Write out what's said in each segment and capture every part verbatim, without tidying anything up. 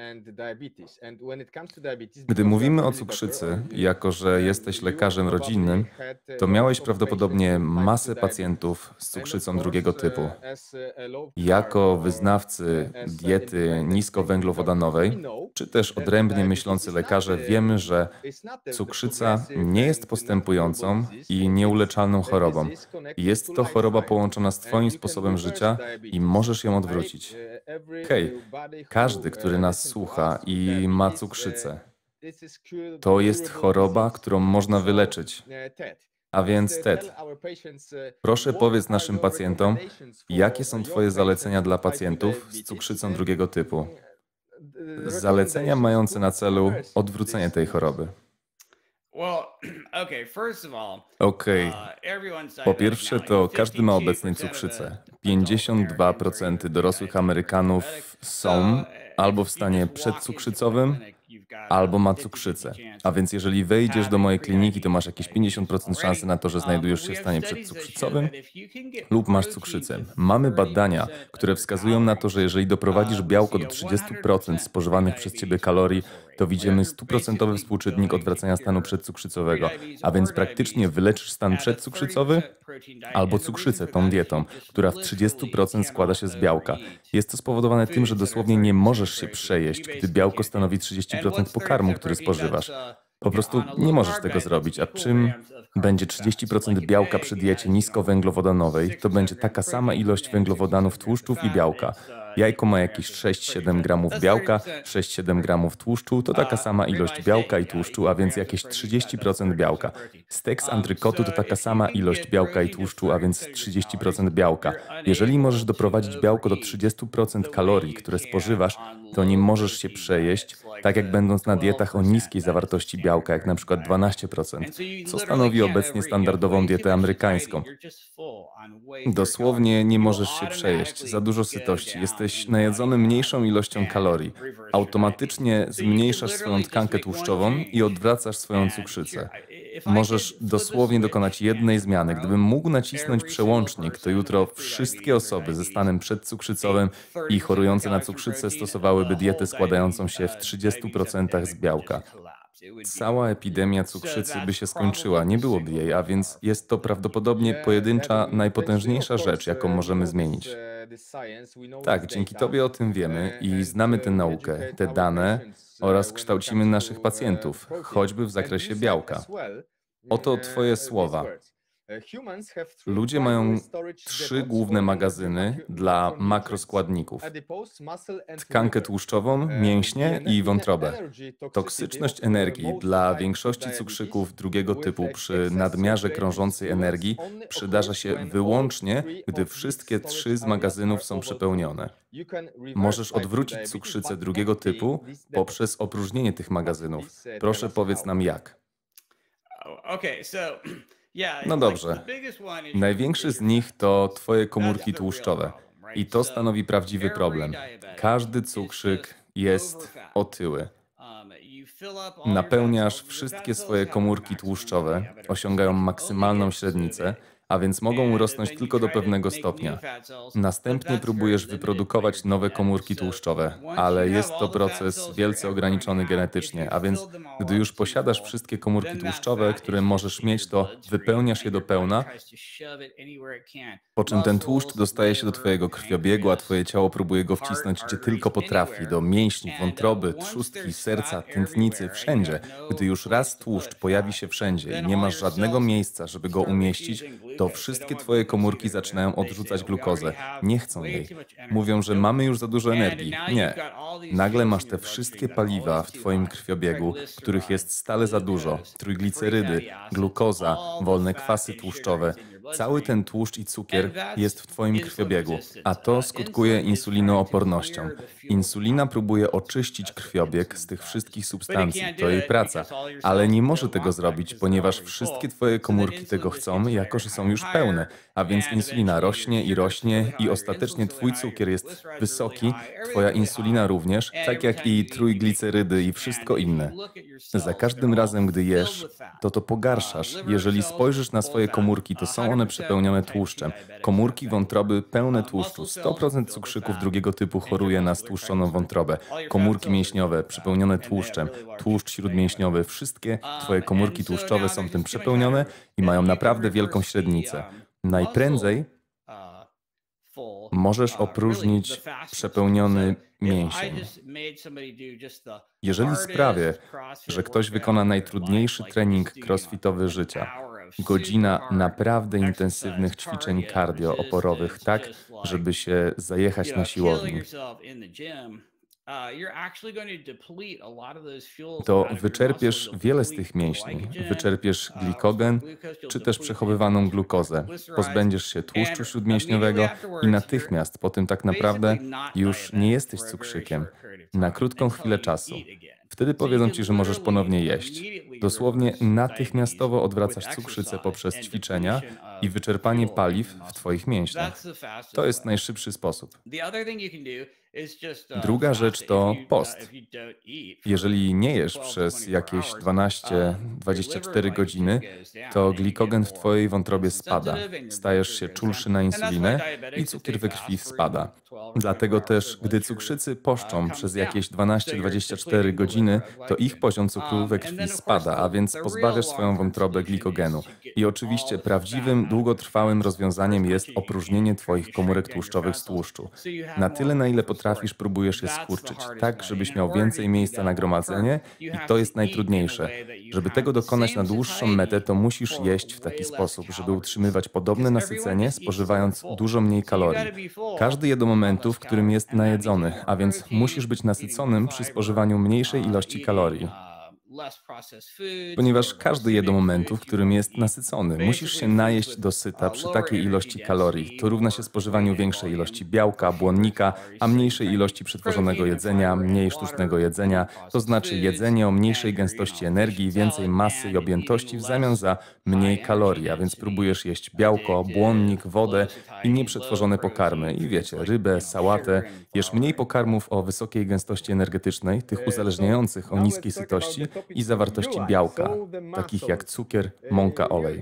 Gdy mówimy o cukrzycy, jako że jesteś lekarzem rodzinnym, to miałeś prawdopodobnie masę pacjentów z cukrzycą drugiego typu. Jako wyznawcy diety niskowęglowodanowej, czy też odrębnie myślący lekarze, wiemy, że cukrzyca nie jest postępującą i nieuleczalną chorobą. Jest to choroba połączona z Twoim sposobem życia i możesz ją odwrócić. Hej, każdy, który nas słucha i ma cukrzycę, to jest choroba, którą można wyleczyć. A więc Ted, proszę powiedz naszym pacjentom, jakie są Twoje zalecenia dla pacjentów z cukrzycą drugiego typu? Zalecenia mające na celu odwrócenie tej choroby. Okej, po pierwsze to każdy ma obecnie cukrzycę. pięćdziesiąt dwa procent dorosłych Amerykanów są albo w stanie przedcukrzycowym, albo ma cukrzycę. A więc jeżeli wejdziesz do mojej kliniki, to masz jakieś pięćdziesiąt procent szansy na to, że znajdujesz się w stanie przedcukrzycowym lub masz cukrzycę. Mamy badania, które wskazują na to, że jeżeli doprowadzisz białko do trzydziestu procent spożywanych przez Ciebie kalorii, to widzimy stuprocentowy współczynnik odwracania stanu przedcukrzycowego. A więc praktycznie wyleczysz stan przedcukrzycowy albo cukrzycę tą dietą, która w trzydziestu procent składa się z białka. Jest to spowodowane tym, że dosłownie nie możesz się przejeść, gdy białko stanowi trzydzieści procent pokarmu, który spożywasz. Po prostu nie możesz tego zrobić, a czym będzie trzydzieści procent białka przy diecie niskowęglowodanowej, to będzie taka sama ilość węglowodanów, tłuszczów i białka. Jajko ma jakieś sześć siedem gramów białka, sześć siedem gramów tłuszczu, to taka sama ilość białka i tłuszczu, a więc jakieś trzydzieści procent białka. Stek z antrykotu to taka sama ilość białka i tłuszczu, a więc trzydzieści procent białka. Jeżeli możesz doprowadzić białko do trzydziestu procent kalorii, które spożywasz, to nie możesz się przejeść, tak jak będąc na dietach o niskiej zawartości białka, jak na przykład dwanaście procent, co stanowi obecnie standardową dietę amerykańską. Dosłownie nie możesz się przejeść, za dużo sytości, jesteś najedzony mniejszą ilością kalorii. Automatycznie zmniejszasz swoją tkankę tłuszczową i odwracasz swoją cukrzycę. Możesz dosłownie dokonać jednej zmiany. Gdybym mógł nacisnąć przełącznik, to jutro wszystkie osoby ze stanem przedcukrzycowym i chorujące na cukrzycę stosowałyby dietę składającą się w trzydziestu procentach z białka. Cała epidemia cukrzycy by się skończyła, nie byłoby jej, a więc jest to prawdopodobnie pojedyncza, najpotężniejsza rzecz, jaką możemy zmienić. Tak, dzięki Tobie o tym wiemy i znamy tę naukę, te dane oraz kształcimy naszych pacjentów, choćby w zakresie białka. Oto Twoje słowa. Ludzie mają trzy główne magazyny dla makroskładników. Tkankę tłuszczową, mięśnie i wątrobę. Toksyczność energii dla większości cukrzyków drugiego typu przy nadmiarze krążącej energii przydarza się wyłącznie, gdy wszystkie trzy z magazynów są przepełnione. Możesz odwrócić cukrzycę drugiego typu poprzez opróżnienie tych magazynów. Proszę powiedz nam jak. No dobrze. Największy z nich to Twoje komórki tłuszczowe. I to stanowi prawdziwy problem. Każdy cukrzyk jest otyły. Napełniasz wszystkie swoje komórki tłuszczowe, osiągają maksymalną średnicę, a więc mogą rosnąć tylko do pewnego stopnia. Następnie próbujesz wyprodukować nowe komórki tłuszczowe, ale jest to proces wielce ograniczony genetycznie, a więc gdy już posiadasz wszystkie komórki tłuszczowe, które możesz mieć, to wypełniasz je do pełna, po czym ten tłuszcz dostaje się do Twojego krwiobiegu, a Twoje ciało próbuje go wcisnąć gdzie tylko potrafi, do mięśni, wątroby, trzustki, serca, tętnicy, wszędzie. Gdy już raz tłuszcz pojawi się wszędzie i nie masz żadnego miejsca, żeby go umieścić, to wszystkie Twoje komórki zaczynają odrzucać glukozę. Nie chcą jej. Mówią, że mamy już za dużo energii. Nie. Nagle masz te wszystkie paliwa w Twoim krwiobiegu, których jest stale za dużo. Trójglicerydy, glukoza, wolne kwasy tłuszczowe. Cały ten tłuszcz i cukier jest w Twoim krwiobiegu, a to skutkuje insulinoopornością. Insulina próbuje oczyścić krwiobieg z tych wszystkich substancji, to jej praca, ale nie może tego zrobić, ponieważ wszystkie Twoje komórki tego chcą, jako że są już pełne, a więc insulina rośnie i rośnie i ostatecznie Twój cukier jest wysoki, Twoja insulina również, tak jak i trójglicerydy i wszystko inne. Za każdym razem, gdy jesz, to to pogarszasz. Jeżeli spojrzysz na swoje komórki, to są czerwone przepełnione tłuszczem, komórki wątroby pełne tłuszczu, sto procent cukrzyków drugiego typu choruje na stłuszczoną wątrobę, komórki mięśniowe przepełnione tłuszczem, tłuszcz śródmięśniowy, wszystkie twoje komórki tłuszczowe są tym przepełnione i mają naprawdę wielką średnicę. Najprędzej możesz opróżnić przepełniony mięsień. Jeżeli sprawię, że ktoś wykona najtrudniejszy trening crossfitowy życia, godzina naprawdę intensywnych ćwiczeń cardio-oporowych, tak, żeby się zajechać na siłowni, to wyczerpiesz wiele z tych mięśni. Wyczerpiesz glikogen, czy też przechowywaną glukozę. Pozbędziesz się tłuszczu śródmięśniowego i natychmiast po tym tak naprawdę już nie jesteś cukrzykiem. Na krótką chwilę czasu. Wtedy powiedzą ci, że możesz ponownie jeść. Dosłownie natychmiastowo odwracasz cukrzycę poprzez ćwiczenia i wyczerpanie paliw w twoich mięśniach. To jest najszybszy sposób. Druga rzecz to post. Jeżeli nie jesz przez jakieś dwanaście dwadzieścia cztery godziny, to glikogen w twojej wątrobie spada. Stajesz się czulszy na insulinę i cukier we krwi spada. Dlatego też, gdy cukrzycy poszczą przez jakieś dwanaście dwadzieścia cztery godziny, to ich poziom cukru we krwi spada, a więc pozbawiasz swoją wątrobę glikogenu. I oczywiście prawdziwym, długotrwałym rozwiązaniem jest opróżnienie twoich komórek tłuszczowych z tłuszczu. Na tyle, na ile potrafisz, próbujesz je skurczyć, tak, żebyś miał więcej miejsca na gromadzenie i to jest najtrudniejsze. Żeby tego dokonać na dłuższą metę, to musisz jeść w taki sposób, żeby utrzymywać podobne nasycenie, spożywając dużo mniej kalorii. Każdy je do momentu, w którym jest najedzony, a więc musisz być nasyconym przy spożywaniu mniejszej ilości kalorii. Ponieważ każdy je do momentu, w którym jest nasycony. Musisz się najeść do syta przy takiej ilości kalorii. To równa się spożywaniu większej ilości białka, błonnika, a mniejszej ilości przetworzonego jedzenia, mniej sztucznego jedzenia. To znaczy jedzenie o mniejszej gęstości energii, więcej masy i objętości w zamian za mniej kalorii. A więc próbujesz jeść białko, błonnik, wodę i nieprzetworzone pokarmy. I wiecie, rybę, sałatę. Jesz mniej pokarmów o wysokiej gęstości energetycznej, tych uzależniających o niskiej sytości i zawartości białka, takich jak cukier, mąka, olej.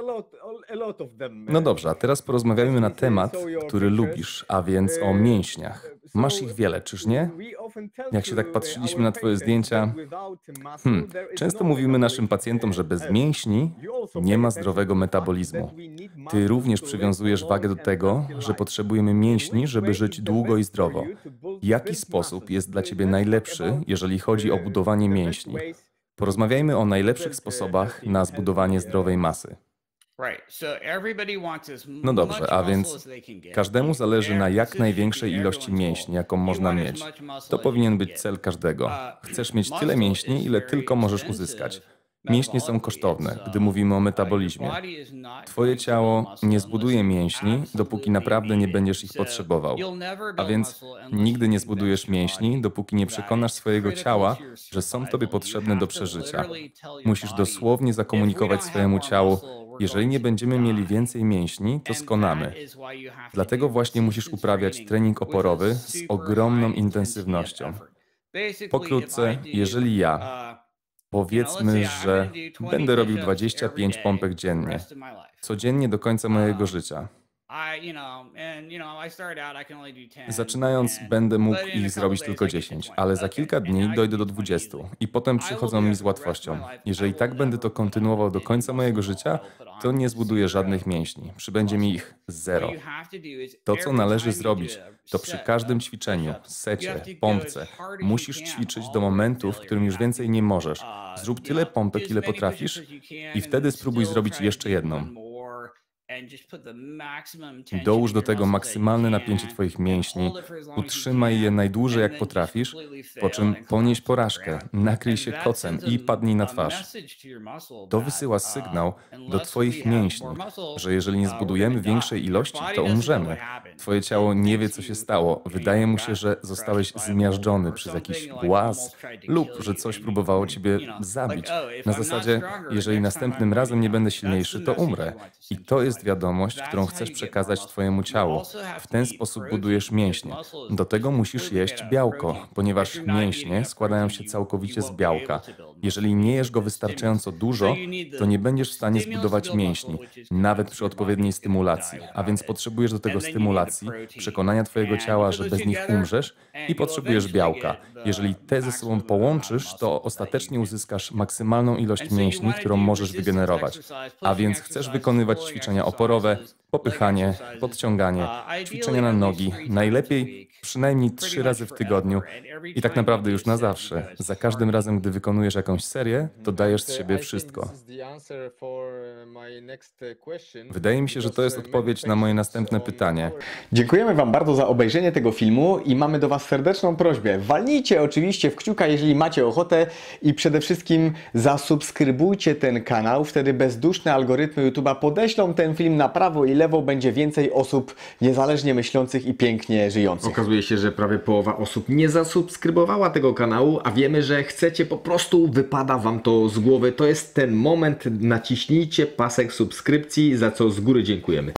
No dobrze, a teraz porozmawiajmy na temat, który lubisz, a więc o mięśniach. Masz ich wiele, czyż nie? Jak się tak patrzyliśmy na twoje zdjęcia, hmm, często mówimy naszym pacjentom, że bez mięśni nie ma zdrowego metabolizmu. Ty również przywiązujesz wagę do tego, że potrzebujemy mięśni, żeby żyć długo i zdrowo. Jaki sposób jest dla ciebie najlepszy, jeżeli chodzi o budowanie mięśni? Porozmawiajmy o najlepszych sposobach na zbudowanie zdrowej masy. No dobrze, a więc każdemu zależy na jak największej ilości mięśni, jaką można mieć. To powinien być cel każdego. Chcesz mieć tyle mięśni, ile tylko możesz uzyskać. Mięśnie są kosztowne, gdy mówimy o metabolizmie. Twoje ciało nie zbuduje mięśni, dopóki naprawdę nie będziesz ich potrzebował. A więc nigdy nie zbudujesz mięśni, dopóki nie przekonasz swojego ciała, że są tobie potrzebne do przeżycia. Musisz dosłownie zakomunikować swojemu ciału: jeżeli nie będziemy mieli więcej mięśni, to skonamy. Dlatego właśnie musisz uprawiać trening oporowy z ogromną intensywnością. Pokrótce, jeżeli ja powiedzmy, że będę robił dwadzieścia pięć pompek dziennie, codziennie do końca mojego życia. Zaczynając, będę mógł ich zrobić tylko dziesięć, ale za kilka dni dojdę do dwudziestu i potem przychodzą mi z łatwością. Jeżeli tak będę to kontynuował do końca mojego życia, to nie zbuduję żadnych mięśni. Przybędzie mi ich zero. To, co należy zrobić, to przy każdym ćwiczeniu, secie, pompce, musisz ćwiczyć do momentu, w którym już więcej nie możesz. Zrób tyle pompek, ile potrafisz i wtedy spróbuj zrobić jeszcze jedną. Dołóż do tego maksymalne napięcie twoich mięśni, utrzymaj je najdłużej jak potrafisz, po czym ponieś porażkę, nakryj się kocem i padnij na twarz. To wysyła sygnał do twoich mięśni, że jeżeli nie zbudujemy większej ilości, to umrzemy. Twoje ciało nie wie, co się stało. Wydaje mu się, że zostałeś zmiażdżony przez jakiś głaz lub że coś próbowało ciebie zabić. Na zasadzie, jeżeli następnym razem nie będę silniejszy, to umrę. I to jest wiadomo. wiadomość, którą chcesz przekazać twojemu ciału. W ten sposób budujesz mięśnie. Do tego musisz jeść białko, ponieważ mięśnie składają się całkowicie z białka. Jeżeli nie jesz go wystarczająco dużo, to nie będziesz w stanie zbudować mięśni, nawet przy odpowiedniej stymulacji. A więc potrzebujesz do tego stymulacji, przekonania twojego ciała, że bez nich umrzesz i potrzebujesz białka. Jeżeli te ze sobą połączysz, to ostatecznie uzyskasz maksymalną ilość mięśni, którą możesz wygenerować. A więc chcesz wykonywać ćwiczenia oporowe, popychanie, podciąganie, ćwiczenia na nogi, najlepiej przynajmniej trzy razy w tygodniu i tak naprawdę już na zawsze. Za każdym razem, gdy wykonujesz jakąś serię, to dajesz z siebie wszystko. Wydaje mi się, że to jest odpowiedź na moje następne pytanie. Dziękujemy Wam bardzo za obejrzenie tego filmu i mamy do Was serdeczną prośbę. Walnijcie oczywiście w kciuka, jeżeli macie ochotę i przede wszystkim zasubskrybujcie ten kanał. Wtedy bezduszne algorytmy YouTube'a podeślą ten film na prawo i lewo. Będzie więcej osób niezależnie myślących i pięknie żyjących. Okazuje się, że prawie połowa osób nie zasubskrybowała tego kanału, a wiemy, że chcecie po prostu, wypada Wam to z głowy. To jest ten moment, naciśnijcie pasek subskrypcji, za co z góry dziękujemy.